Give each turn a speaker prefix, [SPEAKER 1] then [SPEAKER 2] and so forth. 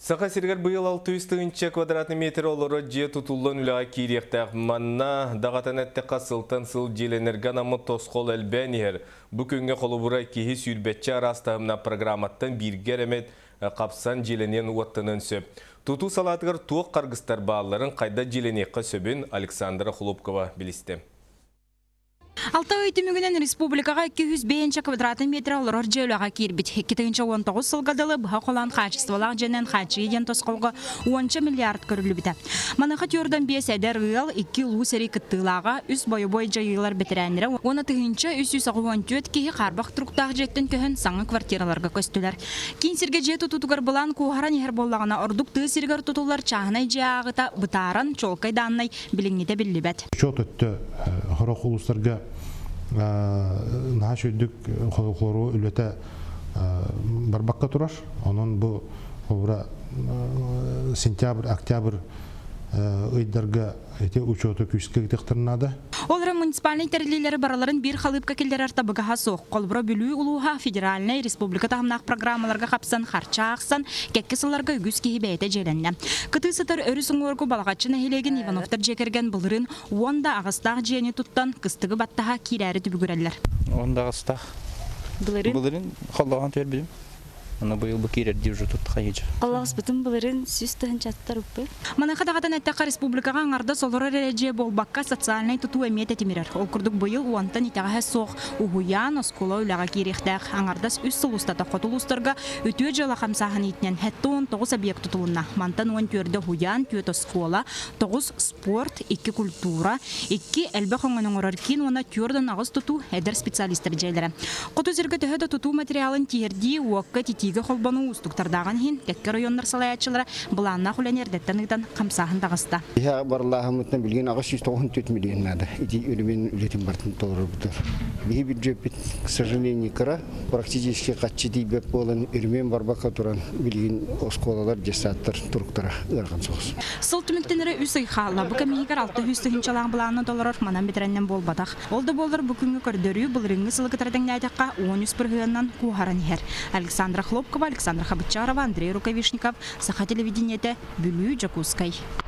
[SPEAKER 1] Сақа сиргер бұйыл 600 квадратный метр олары же тұтылын үліға кейректәқ манна дағатан әттіққа сылтан сыл желенерген амы тосқол әлбән ер. Бүкінге қолы бұрай кейі сүйірбәтчі арастағымна программаттан біргер әмет қапсан желенен уаттынын сөп. Тұту салатығыр туық қарғыстар бағаларын қайда желенеққа сөбін Александра Хлопкова білісті.
[SPEAKER 2] Алтай өйтімігінен республикаға 205 квадратный метр олар жеуліға кербет. 2019 сылғадылы бұға қолан қачыстывалақ женен қачы еден тосқолғы 10 миллиард көрілі біті. Манықы түрден 5 әдер ұйыл 2 ұлу сәрі күттілаға үс бойы жайылар бітірәнірі. Оны түгінші 364 кейі қарбақ тұрқтағы жеттін көхін саңы квартираларға көстілер. Кейін сірге жеті тұтығыр бұлан қуғаран ехер болағына ордық тұғы сіргер тұтылар чағынай жағыта бұтаран чолқай даннай біліңнеде білі бәт.
[SPEAKER 3] Наһа шөйдік қолу үлеті барбаққа тұрар. Оның бұл сентябр, октябр ұйдарға учеты күшке кетектірінады.
[SPEAKER 2] Олары муниципальный тәрелелері бараларын бір қалыпқа келдер артабыға соқ. Қолбыра бүлі ұлуға федеральный республика тағымнақ программаларға қапсан, қарча ақсан, кәккесіларға үгіз кейі бәйті желінні. Күті сытыр өрісің орғы балағатшыны хелеген Ивановтар жекерген бұлырын онда ағыстақ жиені тұттан қыстығы баттаға кейләрі түбігірәлілер.
[SPEAKER 4] Онда ағыстақ бұлырын қалаған төр білім. Оны бұйыл бұл кейлер деп жұтып қайыжы.
[SPEAKER 5] Қалағыз бұтын бұлырын сүстігін чаттар ұппы.
[SPEAKER 2] Манайқа дағадан әттіға республикаға аңарда солыры рәже болбаққа социальный тұту әмет әтемерер. Ол күрдік бұйыл уантан итаға соқ ұғуян оскола үліға керектәқ. Аңардас үс сылыстата қотылыстарға өтуе жылы қамсағын етінен әтті 19 объект тұтылына. Мантан 10 түрді хуян, 4 оскола, 9 спорт, 2 культура, 2 әлбі қоңының ұраркен, оны түрдің ағыз тұту әдір специалистер жайлары. Қоту зіргі түхеді тұту материалын тиерді уаққа тиге қолбану ұстықтардаған хин, кәткі районлар салаячылары бұланна құланердеттенігден қамсағын дағыста.
[SPEAKER 6] Я барлағымытын білген ағыз 194 миллион нады. Иди үлімен үлетін бартын толыры бұдыр. Бейі бюджет, к сожалению, кыра. Практически қатшы дейбек болын үлімен барбаққа тұран білген осколалар, жесаттар, тұрықтара ұрған соғыз.
[SPEAKER 2] Сыл түміктенері үсі қала. Бұқа мейгер 600 чалаң бұланы доларыр манан бетереннен бол батақ. Олды болыр бүкінгі көрдөрі бұл ріңгі сылғытырдың нәйдіққа 13 біргіғынан куғаран ер. Александра Хлопкова, Александра Хабычарова, Андрей Рукавишников, Саха телевидениеті Бүлі Джакускай.